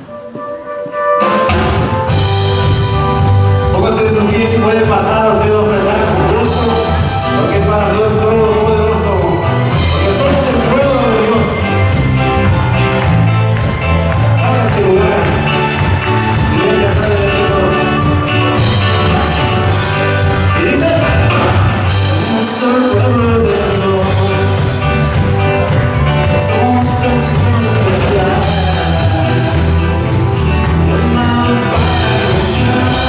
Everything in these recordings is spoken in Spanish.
Pónganse de sus pies y pueden pasar a ustedes a ofrendar con gusto, porque es para Dios todopoderoso, porque somos el pueblo de Dios. Salga a este lugar y ven a estar en este coro. Y dice: somos el pueblo de Dios, somos el pueblo especial, llamados para gozar.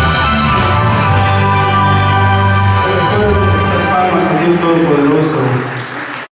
Todopoderoso.